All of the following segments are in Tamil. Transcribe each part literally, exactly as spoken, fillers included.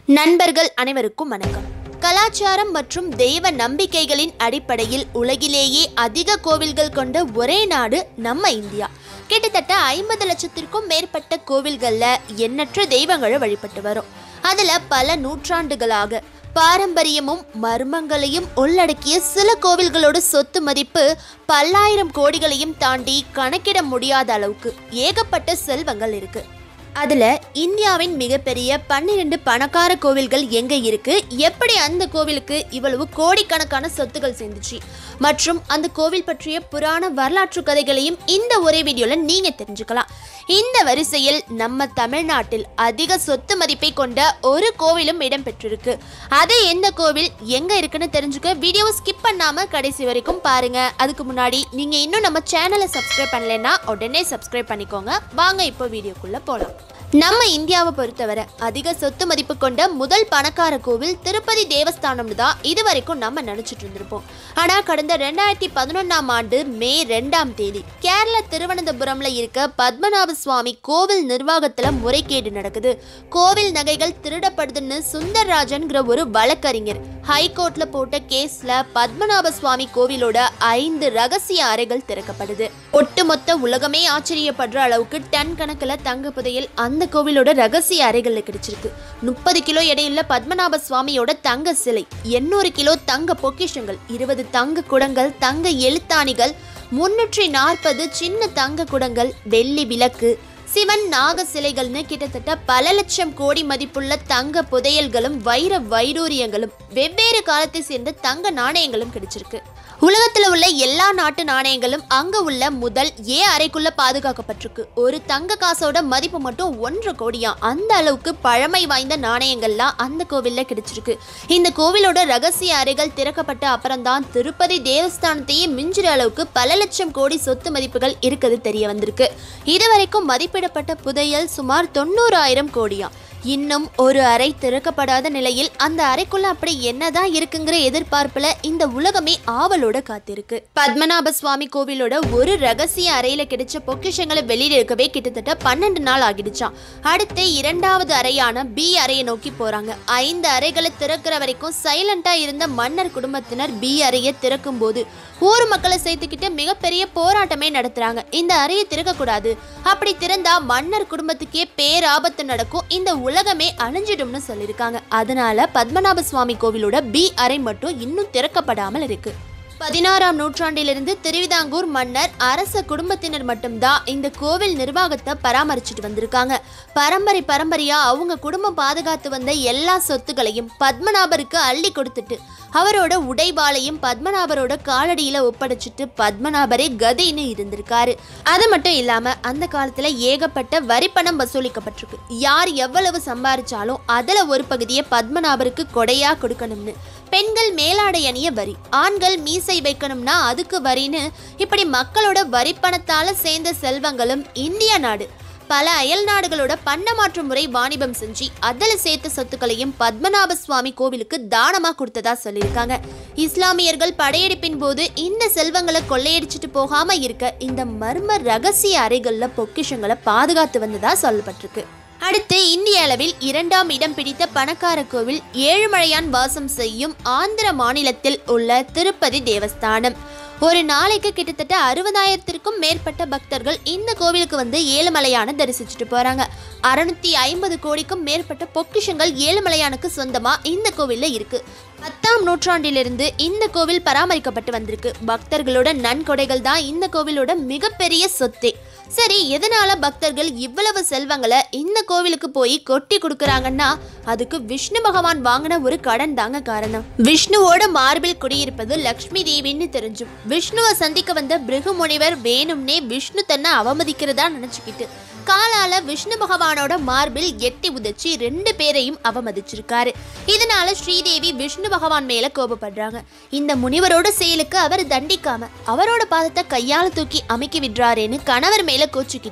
நண்பர்கள் அனைவருக்கும் வணக்கம். கலாச்சாரம் மற்றும் தெய்வ நம்பிக்கைகளின் அடிப்படையில் உலகிலேயே அதிக கோவில்கள் கொண்ட ஒரே நாடு நம்ம இந்தியா. கிட்டத்தட்ட ஐம்பது லட்சத்திற்கும் மேற்பட்ட கோவில்கள்ல எண்ணற்ற தெய்வங்களை வழிபட்டு வரும். அதுல பல நூற்றாண்டுகளாக பாரம்பரியமும் மர்மங்களையும் உள்ளடக்கிய சில கோவில்களோட சொத்து மதிப்பு பல்லாயிரம் கோடிகளையும் தாண்டி கணக்கிட முடியாத அளவுக்கு ஏகப்பட்ட செல்வங்கள் இருக்கு. அதில் இந்தியாவின் மிகப்பெரிய பன்னிரெண்டு பணக்கார கோவில்கள் எங்கே இருக்குது, எப்படி அந்த கோவிலுக்கு இவ்வளவு கோடிக்கணக்கான சொத்துக்கள் சேர்ந்துச்சு மற்றும் அந்த கோவில் பற்றிய புராண வரலாற்று கதைகளையும் இந்த ஒரே வீடியோவில் நீங்கள் தெரிஞ்சுக்கலாம். இந்த வரிசையில் நம்ம தமிழ்நாட்டில் அதிக சொத்து மதிப்பை கொண்ட ஒரு கோவிலும் இடம்பெற்றிருக்கு. அது எந்த கோவில் எங்கே இருக்குன்னு தெரிஞ்சுக்க வீடியோவை ஸ்கிப் பண்ணாமல் கடைசி வரைக்கும் பாருங்கள். அதுக்கு முன்னாடி நீங்கள் இன்னும் நம்ம சேனலை சப்ஸ்கிரைப் பண்ணலைன்னா உடனே சப்ஸ்கிரைப் பண்ணிக்கோங்க. வாங்க இப்போ வீடியோக்குள்ளே போகலாம். நம்ம இந்தியாவை பொறுத்தவரை அதிக சொத்து மதிப்பு கொண்ட முதல் பணக்கார கோவில் திருப்பதி தேவஸ்தானம்னு தான் இது வரைக்கும் நம்ம நினைச்சிட்டு இருந்திருப்போம். ஆனால் கடந்த ரெண்டாயிரத்தி பதினொன்னாம் ஆண்டு மே ரெண்டாம் தேதி கேரள திருவனந்தபுரம்ல இருக்க பத்மநாபசுவாமி கோவில் நிர்வாகத்துல முறைகேடு நடக்குது. கோவில் நகைகள் திருடப்படுதுன்னு சுந்தர்ராஜன்கிற ஒரு வழக்கறிஞர் ஹைகோர்ட்ல போட்ட கேஸ்ல பத்மநாபசுவாமி கோவிலோட ஐந்து ரகசிய அறைகள் திறக்கப்படுது. ஒட்டுமொத்த உலகமே ஆச்சரியப்படுற அளவுக்கு டன் கணக்கில் தங்க புதையல் அந்த கோவிலோட ரகசிய அறைகள்ல கிடைச்சிருக்கு. முப்பது கிலோ எடையுள்ள பத்மநாப சுவாமியோட தங்க சிலை, எண்ணூறு கிலோ தங்க பொக்கிஷங்கள், இருபது தங்க குடங்கள், தங்க எழுத்தாணிகள், முன்னூற்றி நாற்பது சின்ன தங்க குடங்கள், வெள்ளி விளக்கு, சிவன் நாக சிலைகள்னு கிட்டத்தட்ட பல லட்சம் கோடி மதிப்புள்ள தங்க புதையல்களும் வைர வைடூரியங்களும் வெவ்வேறு காலத்தை சேர்ந்த தங்க நாணயங்களும் கிடைச்சிருக்கு. உலகத்தில் உள்ள எல்லா நாட்டு நாணயங்களும் அங்க உள்ள முதல் ஏ அறைக்குள்ள பாதுகாக்கப்பட்டிருக்கு. ஒரு தங்க காசோட மதிப்பு மட்டும் ஒன்று கோடியா. அந்த அளவுக்கு பழமை வாய்ந்த நாணயங்கள்லாம் அந்த கோவில்ல கிடைச்சிருக்கு. இந்த கோவிலோட ரகசிய அறைகள் திறக்கப்பட்ட அப்புறம்தான் திருப்பதி தேவஸ்தானத்தையே மிஞ்சுற அளவுக்கு பல லட்சம் கோடி சொத்து மதிப்புகள் இருக்குது தெரிய வந்திருக்கு. இதுவரைக்கும் மதிப்பிடப்பட்ட புதையல் சுமார் தொண்ணூறாயிரம் கோடியா. இன்னும் ஒரு அறை திறக்கப்படாத நிலையில் அந்த அறைக்குள்ள அப்படி என்னதான் இருக்குங்கிற எதிர்பார்ப்புல இந்த உலகமே ஆவலோட காத்திருக்கு. பத்மநாப சுவாமி கோவிலோட ஒரு ரகசிய அறையில கிடைச்ச பொக்கிஷங்களை வெளியில இருக்கவே கிட்டத்தட்ட பன்னெண்டு நாள் ஆகிடுச்சான். அடுத்து இரண்டாவது அறையான பி அறையை நோக்கி போறாங்க. ஐந்து அறைகளை திறக்கிற வரைக்கும் சைலண்டா இருந்த மன்னர் குடும்பத்தினர் பி அறையை திறக்கும் போது ஊர் மக்களை சேர்த்துக்கிட்டு மிகப்பெரிய போராட்டமே நடத்துறாங்க. இந்த அறையை திறக்க கூடாது, அப்படி திறந்தா மன்னர் குடும்பத்துக்கே பேராபத்து நடக்கும், இந்த உலகமே அழிஞ்சிடும்னு சொல்லியிருக்காங்க. அதனால பத்மநாப சுவாமி கோவிலோட பி அறை மட்டும் இன்னும் திறக்கப்படாமல் இருக்கு. பதினாறாம் நூற்றாண்டிலிருந்து திருவிதாங்கூர் மன்னர் அரச குடும்பத்தினர் மட்டும்தான் இந்த கோவில் நிர்வாகத்தை பராமரிச்சுட்டு வந்திருக்காங்க. பரம்பரை பரம்பரையா அவங்க குடும்பம் பாதுகாத்து வந்த எல்லா சொத்துக்களையும் பத்மநாபருக்கு அள்ளி கொடுத்துட்டு அவரோட உடைவாளையும் பத்மநாபரோட காலடியில ஒப்படைச்சிட்டு பத்மநாபரே கதின்னு இருந்திருக்காரு. அது மட்டும் இல்லாம அந்த காலத்துல ஏகப்பட்ட வரி பணம் வசூலிக்கப்பட்டிருக்கு. யார் எவ்வளவு சம்பாதிச்சாலும் அதுல ஒரு பகுதியை பத்மநாபருக்கு கொடையா கொடுக்கணும்னு, பெண்கள் மேலாடை அணிய வரி, ஆண்கள் மீசை வைக்கணும்னா அதுக்கு வரின்னு இப்படி மக்களோட வரி பணத்தால சேர்ந்த செல்வங்களும் இந்திய நாடு பல அயல் நாடுகளோட பண்ட மாற்று முறை வாணிபம் செஞ்சு அதில் சேர்த்த சொத்துக்களையும் பத்மநாப சுவாமி கோவிலுக்கு தானமா கொடுத்ததா சொல்லியிருக்காங்க. இஸ்லாமியர்கள் படையெடுப்பின் போது இந்த செல்வங்களை கொள்ளையடிச்சிட்டு போகாம இருக்க இந்த மர்ம ரகசிய அறைகள்ல பொக்கிஷங்களை பாதுகாத்து வந்ததா சொல்லப்பட்டிருக்கு. அடுத்து இந்திய அளவில் இரண்டாம் இடம் பிடித்த பணக்கார கோவில் ஏழுமலையான் வாசம் செய்யும் ஆந்திர மாநிலத்தில் உள்ள திருப்பதி தேவஸ்தானம். ஒரு நாளைக்கு கிட்டத்தட்ட அறுபதாயிரத்திற்கும் மேற்பட்ட பக்தர்கள் இந்த கோவிலுக்கு வந்து ஏழுமலையான தரிசிச்சுட்டு போறாங்க. அறுநூத்தி ஐம்பது கோடிக்கும் மேற்பட்ட பொக்கிஷங்கள் ஏழுமலையானுக்கு சொந்தமா இந்த கோவில்ல இருக்கு. பத்தாம் நூற்றாண்டிலிருந்து இந்த கோவில் பராமரிக்கப்பட்டு வந்திருக்கு. பக்தர்களோட நன்கொடைகள் தான் இந்த கோவிலோட மிகப்பெரிய சொத்தே. சரி, எதனால பக்தர்கள் இவ்வளவு செல்வங்களை இந்த கோவிலுக்கு போய் கொட்டி கொடுக்கறாங்கன்னா அதுக்கு விஷ்ணு பகவான் வாங்கின ஒரு கடன் தாங்க காரணம். விஷ்ணுவோட மார்பில் குடியிருப்பது லக்ஷ்மி தேவின்னு தெரிஞ்சும் விஷ்ணுவை சந்திக்க வந்த பிருகு முனிவர் வேணும்னே விஷ்ணு தன்னை அவமதிக்கிறதா நினைச்சுக்கிட்டு காலால விஷ்ணு பகவானோட மார்பில் எட்டி உதச்சி ரெண்டு பேரையும் அவமதிச்சிருக்காரு. இதனால ஸ்ரீதேவி விஷ்ணு பகவான் மேல கோபப்படுறாங்க. இந்த முனிவரோட செயலுக்கு அவர் தண்டிக்காம அவரோட பாதத்தை கையால தூக்கி அமைக்கி விடுறாருன்னு கணவர் மேல கோச்சுக்கிட்டு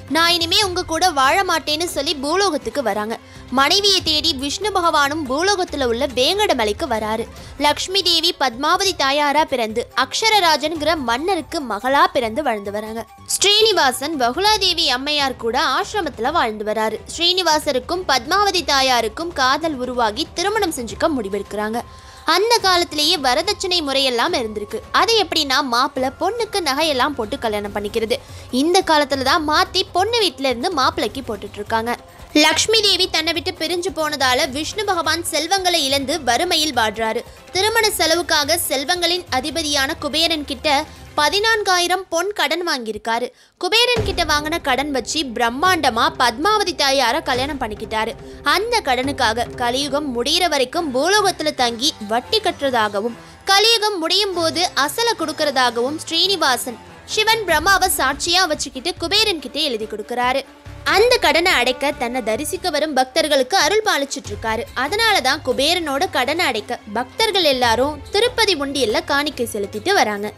நான் இனிமே உங்க கூட வாழ மாட்டேன்னு சொல்லி பூலோகத்துக்கு வராங்க. மனைவியை தேடி விஷ்ணு பகவானும் பூலோகத்துல உள்ள வேங்கடமலைக்கு வராரு. லக்ஷ்மி தேவி பத்மாவதி தாயாரா பிறந்து அக்ஷரராஜன்கிற மன்னருக்கு மகளா பிறந்து வாழ்ந்து வராங்க. ஸ்ரீனிவாசன் பகுலாதேவி அம்மையார் கூட ஆசிரமத்துல வாழ்ந்து வராரு. ஸ்ரீனிவாசருக்கும் பத்மாவதி தாயாருக்கும் காதல் உருவாகி திருமணம் செஞ்சுக்க முடிவெடுக்கிறாங்க. அந்த காலத்திலேயே வரதட்சணை முறையெல்லாம் இருந்திருக்கு. அது எப்படின்னா மாப்பிள்ளை பொண்ணுக்கு நகையெல்லாம் போட்டு கல்யாணம் பண்ணிக்கிறது. இந்த காலத்துல தான் மாத்தி பொண்ணு வீட்டுல இருந்து மாப்பிள்ளைக்கு போட்டுட்டு இருக்காங்க. லக்ஷ்மி தேவி தன்னை விட்டு பிரிஞ்சு போனதால விஷ்ணு பகவான் செல்வங்களை இழந்து வறுமையில் வாடுறாரு. திருமண செலவுக்காக செல்வங்களின் அதிபதியான குபேரன் கிட்ட பதினான்காயிரம் பொன் கடன் வாங்கியிருக்காரு. குபேரன் கிட்ட வாங்கின கடன் வச்சு பிரம்மாண்டமா பத்மாவதி தாயார கல்யாணம் பண்ணிக்கிட்டாரு. அந்த கடனுக்காக கலியுகம் முடிகிற வரைக்கும் பூலோகத்துல தங்கி வட்டி கட்டுறதாகவும் கலியுகம் முடியும் போது அசலை கொடுக்கறதாகவும் ஸ்ரீனிவாசன் சிவன் பிரம்மாவை சாட்சியா வச்சுக்கிட்டு குபேரன் கிட்ட எழுதி கொடுக்கறாரு. அந்த கடனை அடைக்க தன்னை தரிசிக்க வரும் பக்தர்களுக்கு அருள் பாலிச்சிட்டு இருக்காரு. அதனாலதான் குபேரனோட கடனை அடைக்க பக்தர்கள் எல்லாரும் திருப்பதி உண்டியல்ல காணிக்கை செலுத்திட்டு வராங்க.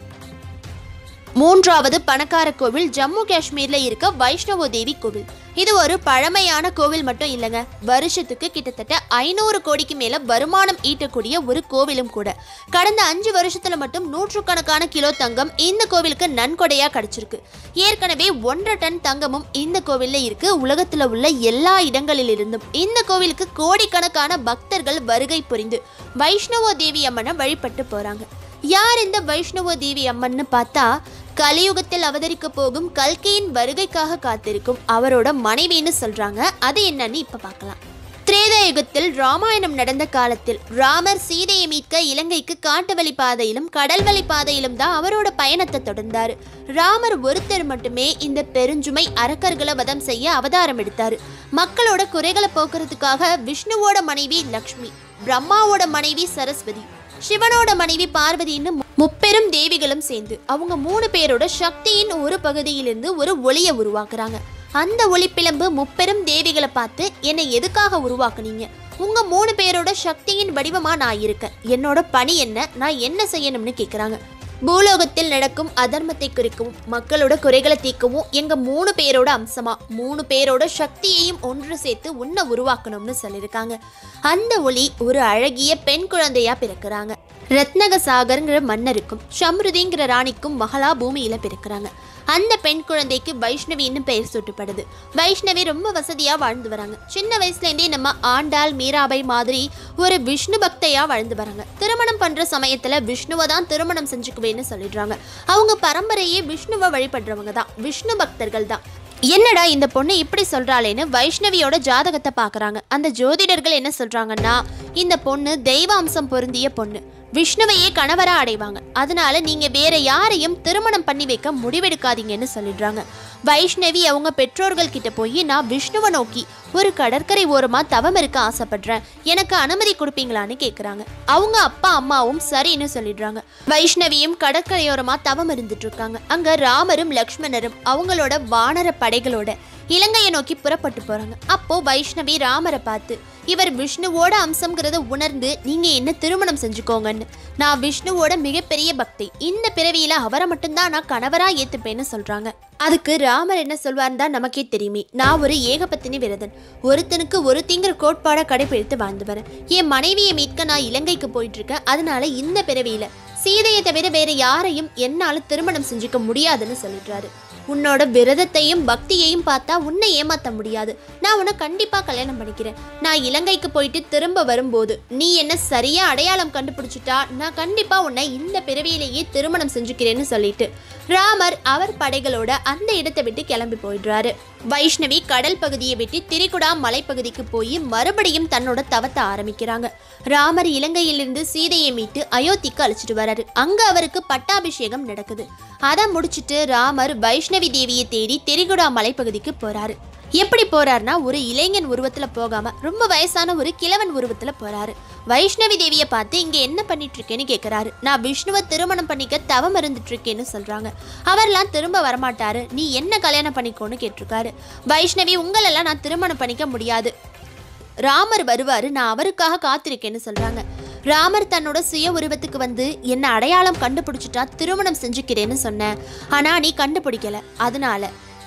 மூன்றாவது பணக்கார கோவில் ஜம்மு காஷ்மீர்ல இருக்க வைஷ்ணவ தேவி கோவில். இது ஒரு பழமையான கோவில் மட்டும் இல்லைங்க, வருஷத்துக்கு கிட்டத்தட்ட ஐநூறு கோடிக்கு மேல வருமானம் ஈட்டக்கூடிய ஒரு கோவிலும் கூட. கடந்த அஞ்சு வருஷத்துல மட்டும் நூற்றுக்கணக்கான கிலோ தங்கம் இந்த கோவிலுக்கு நன்கொடையா கிடைச்சிருக்கு. ஏற்கனவே ஒன்றரை டன் தங்கமும் இந்த கோவில்ல இருக்கு. உலகத்துல உள்ள எல்லா இடங்களிலிருந்தும் இந்த கோவிலுக்கு கோடிக்கணக்கான பக்தர்கள் வருகை புரிந்து வைஷ்ணவ தேவி அம்மனை வழிபட்டு போறாங்க. யார் இந்த வைஷ்ணவ தேவி அம்மன்னு பார்த்தா, கலியுகத்தில் அவதரிக்க போகும் கல்கியின் வருகைக்காக காத்திருக்கும் அவரோட மனைவின்னு சொல்றாங்க. அது என்னன்னு இப்ப பார்க்கலாம். திரேதாயுகத்தில் ராமாயணம் நடந்த காலத்தில் ராமர் சீதையை மீட்க இலங்கைக்கு காட்டு வழி பாதையிலும் கடல் வழி பாதையிலும் தான் அவரோட பயணத்தை தொடர்ந்தாரு. ராமர் ஒருத்தர் மட்டுமே இந்த பெருஞ்சுமை அரக்கர்களை வதம் செய்ய அவதாரம் எடுத்தாரு. மக்களோட குறைகளை போக்குறதுக்காக விஷ்ணுவோட மனைவி லக்ஷ்மி, பிரம்மாவோட மனைவி சரஸ்வதி, சிவனோட மனைவி பார்வதின்னு முப்பெரும் தேவிகளும் சேர்ந்து அவங்க மூணு பேரோட சக்தியின் ஒரு பகுதியிலிருந்து ஒரு ஒளியை உருவாக்குறாங்க. அந்த ஒளிப்பிளம்பு முப்பெரும் தேவிகளை பார்த்து, என்னை எதுக்காக உருவாக்குனீங்க? உங்க மூணு பேரோட சக்தியின் வடிவமா நான் இருக்கேன், என்னோட பணி என்ன, நான் என்ன செய்யணும்னு கேட்குறாங்க. பூலோகத்தில் நடக்கும் அதர்மத்தை குறிக்கவும் மக்களோட குறைகளை தீர்க்கவும் எங்க மூணு பேரோட அம்சமா மூணு பேரோட சக்தியையும் ஒன்று சேர்த்து உன்னை உருவாக்கணும்னு சொல்லியிருக்காங்க. அந்த ஒளி ஒரு அழகிய பெண் குழந்தையா பிறக்கிறாங்க. ரத்னக சாகர்ங்கிற மன்னருக்கும் சம்ருதிங்கிற ராணிக்கும் மகளா பூமியில பிறக்கிறாங்க. அந்த பெண் குழந்தைக்கு வைஷ்ணவின்னு பெயர் சூட்டப்படுது. வைஷ்ணவி ரொம்ப வசதியா வாழ்ந்து வராங்க. சின்ன வயசுல இருந்தே நம்ம ஆண்டாள் மீராபாய் மாதிரி ஒரு விஷ்ணு பக்தையா வாழ்ந்து வராங்க. திருமணம் பண்ற சமயத்துல விஷ்ணுவை தான் திருமணம் செஞ்சுக்குவேன்னு சொல்லிடுறாங்க. அவங்க பரம்பரையே விஷ்ணுவை வழிபடுறவங்க தான், விஷ்ணு பக்தர்கள் தான். என்னடா இந்த பொண்ணு இப்படி சொல்றாளேன்னு வைஷ்ணவியோட ஜாதகத்தை பாக்குறாங்க. அந்த ஜோதிடர்கள் என்ன சொல்றாங்கன்னா, இந்த பொண்ணு தெய்வ அம்சம் பொருந்திய பொண்ணு, விஷ்ணுவையே கணவரா அடைவாங்க, அதனால நீங்க வேற யாரையும் திருமணம் பண்ணி வைக்க முடிவெடுக்காதீங்கன்னு சொல்லிடுறாங்க. வைஷ்ணவி அவங்க பெற்றோர்கள் கிட்ட போய், நான் விஷ்ணுவை நோக்கி ஒரு கடற்கரை ஓரமா தவம் இருக்க ஆசைப்படுறேன், எனக்கு அனுமதி கொடுப்பீங்களான்னு கேட்குறாங்க. அவங்க அப்பா அம்மாவும் சரின்னு சொல்லிடுறாங்க. வைஷ்ணவியும் கடற்கரையோரமா தவம் இருந்துட்டு இருக்காங்க. அங்க ராமரும் லக்ஷ்மணரும் அவங்களோட வானர படைகளோட இலங்கையை நோக்கி புறப்பட்டு போறாங்க. அப்போ வைஷ்ணவி ராமரை பார்த்து, இவர் விஷ்ணுவோட அம்சம்ங்கிறத உணர்ந்து நீங்க என்ன திருமணம் செஞ்சுக்கோங்கன்னு, நான் விஷ்ணுவோட மிகப்பெரிய பக்தி, இந்த பிறவியில அவரை மட்டும்தான் நான் கணவரா ஏத்துப்பேன்னு சொல்றாங்க. அதுக்கு ராமர் என்ன சொல்வார்னு தான் நமக்கே தெரியுமே, நான் ஒரு ஏகபத்தினி விரதன், ஒருத்தனுக்கு ஒருத்திங்கிற கோட்பாட கடைபிடித்து வாழ்ந்து வரேன், என் மனைவியை மீட்க நான் இலங்கைக்கு போயிட்டு இருக்கேன், அதனால இந்த பிறவியில சீதையை தவிர வேற யாரையும் என்னால திருமணம் செஞ்சுக்க முடியாதுன்னு சொல்லிடுறாரு. உன்னோட விரதத்தையும் பக்தியையும் பார்த்தா உன்னை ஏமாத்த முடியாது, நான் உன்னை கண்டிப்பா கல்யாணம் பண்ணிக்கிறேன், நான் இலங்கைக்கு போயிட்டு திரும்ப வரும்போது நீ என்ன சரியா அடையாளம் கண்டுபிடிச்சிட்டா நான் கண்டிப்பா உன்னை இந்த பிறவியிலேயே திருமணம் செஞ்சுக்கிறேன்னு சொல்லிட்டு ராமர் அவர் படைகளோட அந்த இடத்தை விட்டு கிளம்பி போயிடுறாரு. வைஷ்ணவி கடல் பகுதியை விட்டு திரிகுடா மலைப்பகுதிக்கு போய் மறுபடியும் தன்னோட தவத்தை ஆரம்பிக்கிறாங்க. ராமர் இலங்கையிலிருந்து சீதையை மீட்டு அயோத்திக்கு அழைச்சிட்டு வராரு. அங்க அவருக்கு பட்டாபிஷேகம் நடக்குது. அதை முடிச்சுட்டு ராமர் வைஷ்ணவி தேவியை தேடி திரிகுடா மலைப்பகுதிக்கு போறாரு. எப்படி போறாருன்னா, ஒரு இளைஞன் உருவத்துல போகாம ரொம்ப வயசான ஒரு கிழவன் உருவத்துல போறாரு. வைஷ்ணவி தேவியை பார்த்து, இங்க என்ன பண்ணிட்டு இருக்கேன்னு கேட்கிறாரு. நான் விஷ்ணுவை திருமணம் பண்ணிக்க தவம் இருந்துட்டு இருக்கேன்னு சொல்றாங்க. அவர்லாம் திரும்ப வரமாட்டாரு, நீ என்ன கல்யாணம் பண்ணிக்கோன்னு கேட்டிருக்காரு. வைஷ்ணவி, உங்களெல்லாம் நான் திருமணம் பண்ணிக்க முடியாது, ராமர் வருவாரு, நான் அவருக்காக காத்திருக்கேன்னு சொல்றாங்க. ராமர் தன்னோட சுய உருவத்துக்கு வந்து என்ன அடையாளம் கண்டுபிடிச்சிட்டா திருமணம் செஞ்சுக்கிறேன்னு சொன்னேன், ஆனா நீ கண்டுபிடிக்கல, அதனால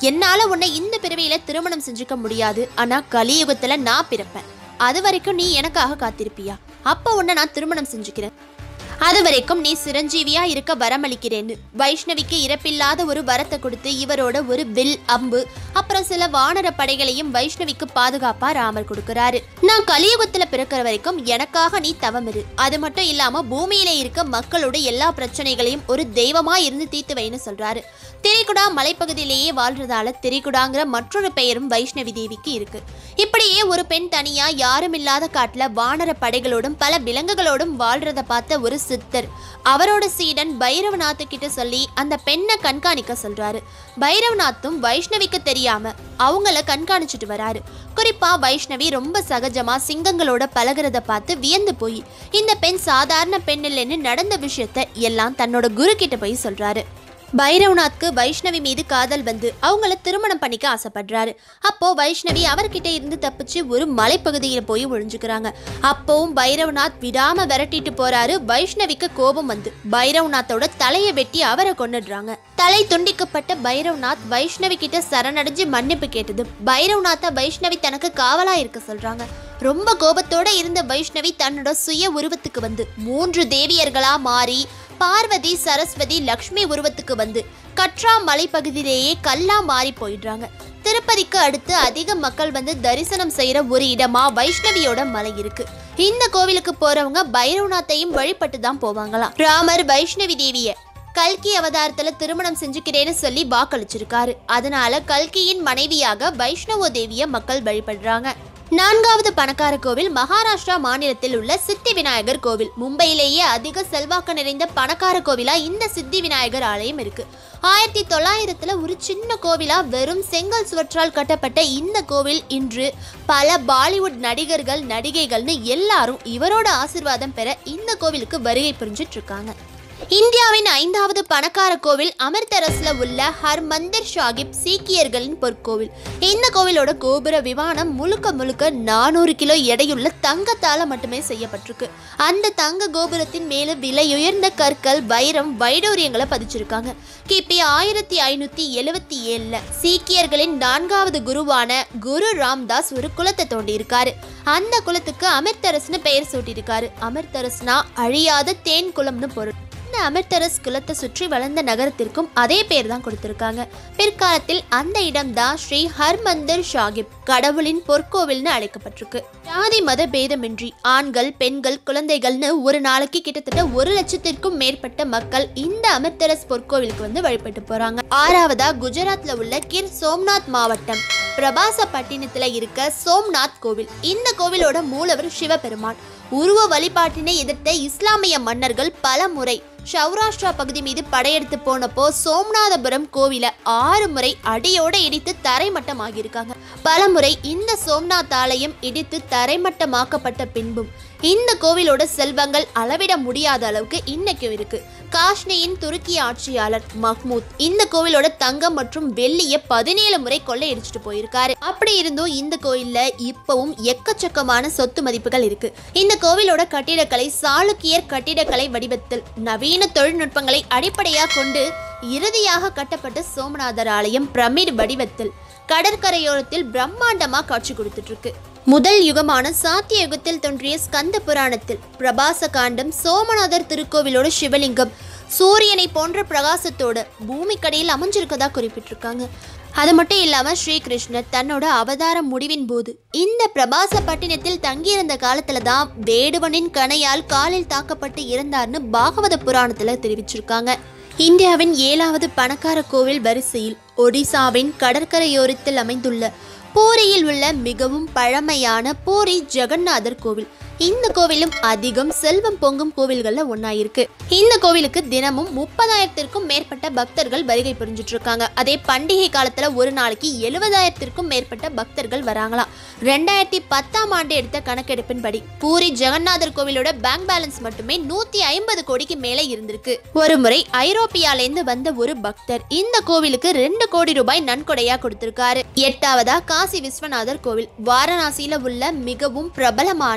என்னால உன்னை இந்த பிறவியில திருமணம் செஞ்சுக்க முடியாது, ஆனா கலியுகத்துல நான் பிறப்பேன். அது வரைக்கும் நீ எனக்காக காத்திருப்பியா? அப்ப உன்னை நான் திருமணம் செஞ்சுக்கிறேன். அது வரைக்கும் நீ சிரஞ்சீவியா இருக்க வரமளிக்கிறேன்னு வைஷ்ணவிக்கு இறப்பில்லாத ஒரு வரத்தை கொடுத்து இவரோட ஒரு வில், அம்பு, அப்புறம் சில வானர படைகளையும் வைஷ்ணவிக்கு பாதுகாப்பா ராமர் கொடுக்கிறாரு. நான் கலியுகத்துல பிறக்கிற வரைக்கும் எனக்காக நீ தவம் இரு. அது மட்டும் இல்லாம பூமியில இருக்க மக்களோட எல்லா பிரச்சனைகளையும் ஒரு தெய்வமா இருந்து தீர்த்து வைன்னு சொல்றாரு. திரிகுடா மலைப்பகுதியிலேயே வாழ்றதால திரிகுடாங்கிற மற்றொரு பெயரும் வைஷ்ணவி தேவிக்கு இருக்கு. இப்படியே ஒரு பெண் தனியா யாரும் இல்லாத காட்டுல வானர படைகளோடும் பல விலங்குகளோடும் வாழ்றத பார்த்த ஒரு சித்தர் அவரோட சீடன் பைரவநாத்து கிட்ட சொல்லி அந்த பெண்ணை கண்காணிக்க சொல்றாரு. பைரவநாத்தும் வைஷ்ணவிக்கு தெரியாம அவங்கள கண்காணிச்சுட்டு வராரு. குறிப்பா வைஷ்ணவி ரொம்ப சகஜமா சிங்கங்களோட பழகிறத பார்த்து வியந்து போய் இந்த பெண் சாதாரண பெண் இல்லைன்னு நடந்த விஷயத்த எல்லாம் தன்னோட குரு கிட்ட போய் சொல்றாரு. பைரவநாத்க்கு வைஷ்ணவி மீது காதல் வந்து அவங்கள திருமணம் பண்ணிக்க ஆசைப்படுறாரு. அப்போ வைஷ்ணவி அவர்கிட்ட இருந்து தப்பிச்சு ஒரு மலைப்பகுதியில போய் ஒழிஞ்சுக்கிறாங்க. அப்பவும் பைரவநாத் விடாம விரட்டிட்டு போறாரு. வைஷ்ணவிக்கு கோபம் வந்து பைரவநாத்தோட தலையை வெட்டி அவரை கொன்னுடுறாங்க. தலை துண்டிக்கப்பட்ட பைரவநாத் வைஷ்ணவி கிட்ட சரணடைஞ்சு மன்னிப்பு கேட்டது. பைரவநாத்த வைஷ்ணவி தனக்கு காவலா இருக்க சொல்றாங்க. ரொம்ப கோபத்தோட இருந்த வைஷ்ணவி தன்னோட சுய உருவத்துக்கு வந்து மூன்று தேவியர்களா மாறி பார்வதி, சரஸ்வதி, லக்ஷ்மி உருவத்துக்கு வந்து கற்றா மலைப்பகுதியிலேயே கல்லா மாறி போயிடுறாங்க. திருப்பதிக்கு அடுத்து அதிக மக்கள் வந்து தரிசனம் செய்யற ஒரு இடமா வைஷ்ணவியோட மலை இருக்கு. இந்த கோவிலுக்கு போறவங்க பைரவநாத்தையும் வழிபட்டு தான் போவாங்களாம். ராமர் வைஷ்ணவி தேவிய கல்கி அவதாரத்துல திருமணம் செஞ்சுக்கிறேன்னு சொல்லி வாக்களிச்சிருக்காரு. அதனால கல்கியின் மனைவியாக வைஷ்ணவோ தேவிய மக்கள் வழிபடுறாங்க. நான்காவது பணக்கார கோவில் மகாராஷ்டிரா மாநிலத்தில் உள்ள சித்தி விநாயகர் கோவில். மும்பையிலேயே அதிக செல்வாக்கு நிறைந்த பணக்கார கோவிலா இந்த சித்தி விநாயகர் ஆலயம் இருக்கு. ஆயிரத்தி தொள்ளாயிரத்துல ஒரு சின்ன கோவிலா வெறும் செங்கல் சுவற்றால் கட்டப்பட்ட இந்த கோவில் இன்று பல பாலிவுட் நடிகர்கள், நடிகைகள்னு எல்லாரும் இவரோட ஆசீர்வாதம் பெற இந்த கோவிலுக்கு வருகை புரிஞ்சிட்டு இருக்காங்க. இந்தியாவின் ஐந்தாவது பணக்கார கோவில் அமிர்தரஸ்ல உள்ள ஹர்மந்திர் சாஹிப் சீக்கியர்களின் பொற்கோவில். இந்த கோவிலோட கோபுர விமானம் முழுக்க முழுக்க நானூறு கிலோ எடையுள்ள தங்கத்தால மட்டுமே செய்யப்பட்டிருக்கு. அந்த தங்க கோபுரத்தின் மேல விலையுயர்ந்த கற்கள், வைரம், வைடூரியங்களை பதிச்சிருக்காங்க. கிபி ஆயிரத்தி ஐநூத்தி எழுவத்தி ஏழுல சீக்கியர்களின் நான்காவது குருவான குரு ராம்தாஸ் ஒரு குலத்தை தோண்டி இருக்காரு. அந்த குலத்துக்கு அமிர்தரஸ்னு பெயர் சூட்டியிருக்காரு. அமிர்தரஸ்னா அழியாத தேன் குளம்னு பொருள். அமிர்தரஸ் குலத்தை சுற்றி வளர்ந்த நகரத்திற்கும் அதே பேர் தான் கொடுத்திருக்காங்க. பிற்காலத்தில் அந்த இடம்தான் ஸ்ரீ ஹர்மந்திர் சாஹிப் கடவுளின் பொற்கோவில்னு அழைக்கப்பட்டிருக்கு. ஜாதி மத பேதமின்றி ஆண்கள், பெண்கள், குழந்தைகள்னு ஒரு நாளைக்கு கிட்டத்தட்ட ஒரு லட்சத்திற்கும் மேற்பட்ட மக்கள் இந்த அமிர்தரஸ் பொற்கோவிலுக்கு வந்து வழிபட்டு போறாங்க. ஆறாவதா குஜராத்ல உள்ள கிர் சோம்நாத் மாவட்டம் பிரபாசப்பட்டினத்துல இருக்க சோம்நாத் கோவில். இந்த கோவிலோட மூலவர் சிவபெருமான். உருவ வழிபாட்டினை எதிர்த்த இஸ்லாமிய மன்னர்கள் பல முறை சௌராஷ்டிரா பகுதி மீது படையெடுத்து போனப்போ சோம்நாதபுரம் கோவில ஆறு முறை அடியோட இடித்து தரைமட்டமாகியிருக்காங்க. பல முறை இந்த சோம்நாத் ஆலயம் இடித்து தரைமட்டமாக்கப்பட்ட பின்பும் இந்த கோவிலோட செல்வங்கள் அளவிட முடியாத அளவுக்கு இன்னைக்கும் இருக்கு. காஷ்னியின் துருக்கி ஆட்சியாளர் மஹ்மூத் இந்த கோவிலோட தங்கம் மற்றும் வெள்ளிய பதினேழு முறை கொள்ளையடிச்சிட்டு போயிருக்காரு. அப்படி இருந்தும் இந்த கோயில்ல இப்பவும் எக்கச்சக்கமான சொத்து மதிப்புகள் இருக்கு. இந்த கோவிலோட கட்டிடக்கலை சாளுக்கியர் கட்டிடக்கலை வடிவத்தில் நவீன தொழில்நுட்பங்களை அடிப்படையாக கொண்டு இறுதியாக கட்டப்பட்ட சோமநாதர் ஆலயம் பிரமிட் வடிவத்தில் கடற்கரையோரத்தில் பிரம்மாண்டமா காட்சி கொடுத்துட்டு இருக்கு. முதல் யுகமான சாத்திய யுகத்தில் தோன்றிய ஸ்கந்த புராணத்தில் பிரபாச காண்டம் சோமநாதர் திருக்கோவிலோட சிவலிங்கம் சூரியனை போன்ற பிரகாசத்தோட பூமிக்கடியில் அமைஞ்சிருக்கதா குறிப்பிட்டிருக்காங்க. அது மட்டும் இல்லாம ஸ்ரீகிருஷ்ணர் தன்னோட அவதார முடிவின் போது இந்த பிரபாச பட்டினத்தில் தங்கியிருந்த காலத்துல தான் வேடுவனின் கணையால் காலில் தாக்கப்பட்டு இறந்தார்னு பாகவத புராணத்துல தெரிவிச்சிருக்காங்க. இந்தியாவின் ஏழாவது பணக்கார கோவில் வரிசையில் ஒடிசாவின் கடற்கரையோரத்தில் அமைந்துள்ள பூரியில் உள்ள மிகவும் பழமையான பூரி ஜெகநாதர் கோவில். இந்த கோவிலும் அதிகம் செல்வம் பொங்கும் கோவில்கள்ல ஒன்னாயிருக்கு. இந்த கோவிலுக்கு தினமும் முப்பதாயிரத்திற்கும் மேற்பட்ட பக்தர்கள் வருகை புரிஞ்சிட்டு இருக்காங்க. அதே பண்டிகை காலத்துல ஒரு நாளைக்கு எழுபதாயிரத்திற்கும் மேற்பட்ட பக்தர்கள் வராங்களாம். ரெண்டாயிரத்தி பத்தாம் ஆண்டு எடுத்த கணக்கெடுப்பின்படி பூரி ஜெகநாதர் கோவிலோட பேங்க் பேலன்ஸ் மட்டுமே நூத்தி ஐம்பது கோடிக்கு மேல இருந்திருக்கு. ஒரு முறை ஐரோப்பியாலேருந்து வந்த ஒரு பக்தர் இந்த கோவிலுக்கு ரெண்டு கோடி ரூபாய் நன்கொடையா கொடுத்திருக்காரு. எட்டாவதா காசி விஸ்வநாதர் கோவில். வாரணாசியில உள்ள மிகவும் பிரபலமான பழ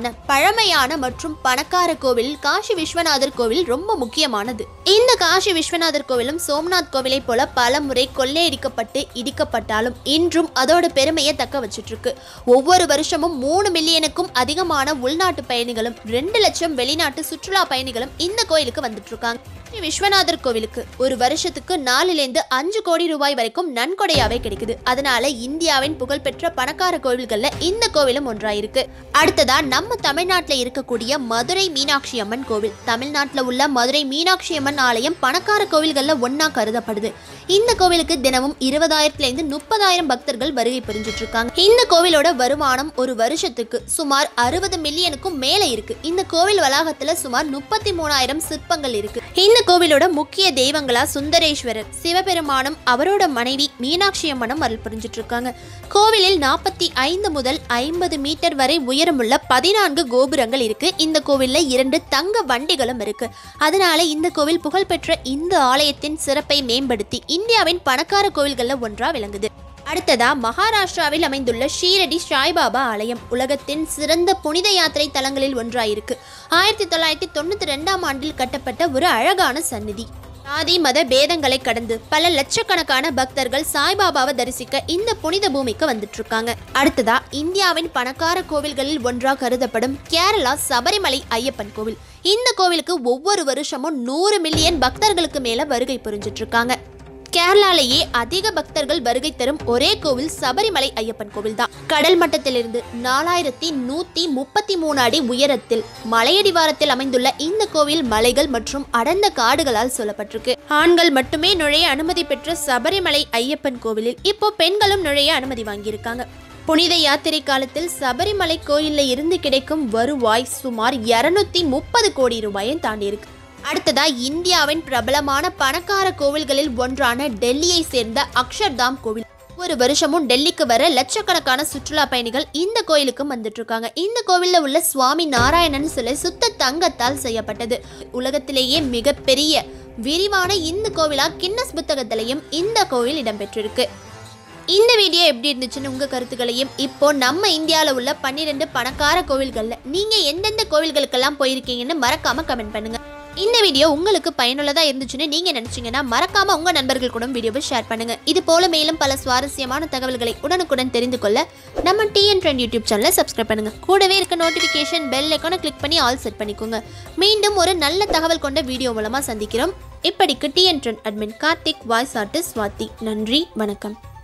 பழமையான மற்றும் பணக்கார கோவில் காசி விஸ்வநாதர் கோவில் ரொம்ப முக்கியமானது. இந்த காசி விஸ்வநாதர் கோவிலும் சோம்நாத் கோவிலை போல பல முறை கொள்ளையடிக்கப்பட்டு இடிக்கப்பட்டாலும் இன்றும் அதோட பெருமையை தக்க வச்சிட்டு இருக்கு. ஒவ்வொரு வருஷமும் மூணு மில்லியனுக்கும் அதிகமான உள்நாட்டு பயணிகளும் ரெண்டு லட்சம் வெளிநாட்டு சுற்றுலா பயணிகளும் இந்த கோயிலுக்கு வந்துட்டு இருக்காங்க. விஸ்வநாதர் கோவிலுக்கு ஒரு வருஷத்துக்கு நாலுலேருந்து அஞ்சு கோடி ரூபாய் வரைக்கும் நன்கொடையாவே கிடைக்குது. அதனால இந்தியாவின் புகழ்பெற்ற பணக்கார கோவில்கள்ல இந்த கோவிலும் ஒன்றாயிருக்கு. அடுத்ததா நம்ம தமிழ்நாட்டில் இருக்கக்கூடிய மதுரை மீனாட்சி அம்மன் கோவில். தமிழ்நாட்டில் உள்ள மதுரை மீனாட்சி அம்மன் ஆலயம் பணக்கார கோவில்கள்ல ஒன்னா கருதப்படுது. இந்த கோவிலுக்கு தினமும் இருபதாயிரத்துல இருந்து முப்பதாயிரம் பக்தர்கள் வருகை புரிஞ்சிட்டு இருக்காங்க. இந்த கோவிலோட வருமானம் ஒரு வருஷத்துக்கு சுமார் அறுபது மில்லியனுக்கும் மேல இருக்கு. இந்த கோவில் வளாகத்துல சுமார் முப்பத்தி மூணாயிரம் சிற்பங்கள் இருக்கு. இந்த கோவிலோட முக்கிய தெய்வங்களா சுந்தரேஸ்வரர், சிவபெருமானும் அவரோட மனைவி மீனாட்சி அம்மனும் அருள் புரிஞ்சிட்டு இருக்காங்க. கோவிலில் நாற்பத்தி ஐந்து முதல் ஐம்பது மீட்டர் வரை உயரமுள்ள பதினான்கு கோபுரங்கள் இருக்கு. இந்த கோவில்ல இரண்டு தங்க வண்டிகளும் இருக்கு. அதனால இந்த கோவில் புகழ்பெற்ற இந்த ஆலயத்தின் சிறப்பை மேம்படுத்தி இந்தியாவின் பணக்கார கோவில்கள்ல ஒன்றா விளங்குது. அடுத்ததா மகாராஷ்டிராவில் அமைந்துள்ள ஷீரடி சாய்பாபா ஆலயம் உலகத்தின் சிறந்த புனித யாத்திரை தலங்களில் ஒன்றாயிருக்கு. ஆயிரத்தி தொள்ளாயிரத்தி தொண்ணூத்தி ரெண்டாம் ஆண்டில் கட்டப்பட்ட ஒரு அழகான சந்நிதி. சாதி மத பேதங்களை கடந்து பல லட்சக்கணக்கான பக்தர்கள் சாய்பாபாவை தரிசிக்க இந்த புனித பூமிக்கு வந்துட்டு இருக்காங்க. அடுத்ததா இந்தியாவின் பணக்கார கோவில்களில் ஒன்றா கருதப்படும் கேரளா சபரிமலை ஐயப்பன் கோவில். இந்த கோவிலுக்கு ஒவ்வொரு வருஷமும் நூறு மில்லியன் பக்தர்களுக்கு மேல வருகை புரிஞ்சிட்டு இருக்காங்க. கேரளாலேயே அதிக பக்தர்கள் வருகை தரும் ஒரே கோவில் சபரிமலை ஐயப்பன் கோவில் தான். கடல் மட்டத்திலிருந்து நாலாயிரத்தி நூத்தி முப்பத்தி மூணு அடி உயரத்தில் மலையடிவாரத்தில் அமைந்துள்ள இந்த கோவில் மலைகள் மற்றும் அடர்ந்த காடுகளால் சொல்லப்பட்டிருக்கு. ஆண்கள் மட்டுமே நுழைய அனுமதி பெற்ற சபரிமலை ஐயப்பன் கோவிலில் இப்போ பெண்களும் நுழைய அனுமதி வாங்கியிருக்காங்க. புனித யாத்திரை காலத்தில் சபரிமலை கோயில்ல இருந்து கிடைக்கும் வருவாய் சுமார் இருநூத்தி முப்பது கோடி ரூபாயை தாண்டி இருக்கு. அடுத்ததா இந்தியாவின் பிரபலமான பணக்கார கோவில்களில் ஒன்றான டெல்லியை சேர்ந்த அக்ஷர்தாம் கோவில். ஒரு வருஷமும் டெல்லிக்கு வர லட்சக்கணக்கான சுற்றுலா பயணிகள் இந்த கோயிலுக்கும் வந்துட்டு இருக்காங்க. இந்த கோவில்ல உள்ள சுவாமி நாராயணன் சிலை சுத்த தங்கத்தால் செய்யப்பட்டது. உலகத்திலேயே மிகப்பெரிய விரிவான இந்த கோவிலா கின்னஸ் புத்தகத்திலையும் இந்த கோவில் இடம்பெற்றிருக்கு. இந்த வீடியோ எப்படி இருந்துச்சுன்னு உங்க கருத்துக்களையும் இப்போ நம்ம இந்தியாவில் உள்ள பன்னிரெண்டு பணக்கார கோவில்கள்ல நீங்க எந்தெந்த கோவில்களுக்கெல்லாம் போயிருக்கீங்கன்னு மறக்காம கமெண்ட் பண்ணுங்க. இந்த வீடியோ உங்களுக்கு பயனுள்ளதா இருந்துச்சுன்னு நீங்க நினைச்சீங்கன்னா மறக்காம உங்க நண்பர்கள் கூட வீடியோவை ஷேர் பண்ணுங்க. இது போல மேலும் பல சுவாரஸ்யமான தகவல்களை உடனுக்குடன் தெரிந்து கொள்ள நம்ம டிஎன் ட்ரெண்ட் யூடியூப் சேனலை சப்ஸ்கிரைப் பண்ணுங்க. கூடவே இருக்க நோட்டிபிகேஷன் பெல் ஐகானை கிளிக் பண்ணி ஆல் செட் பண்ணிக்கோங்க. மீண்டும் ஒரு நல்ல தகவல் கொண்ட வீடியோ மூலமா சந்திக்கிறோம். இப்படிக்கு TN trend admin Karthik, voice artist Swathi. நன்றி, வணக்கம்.